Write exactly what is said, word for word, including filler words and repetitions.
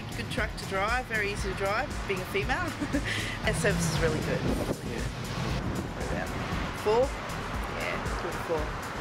good good truck to drive, very easy to drive, being a female. And service is really good. Really good. About four? Yeah, good four.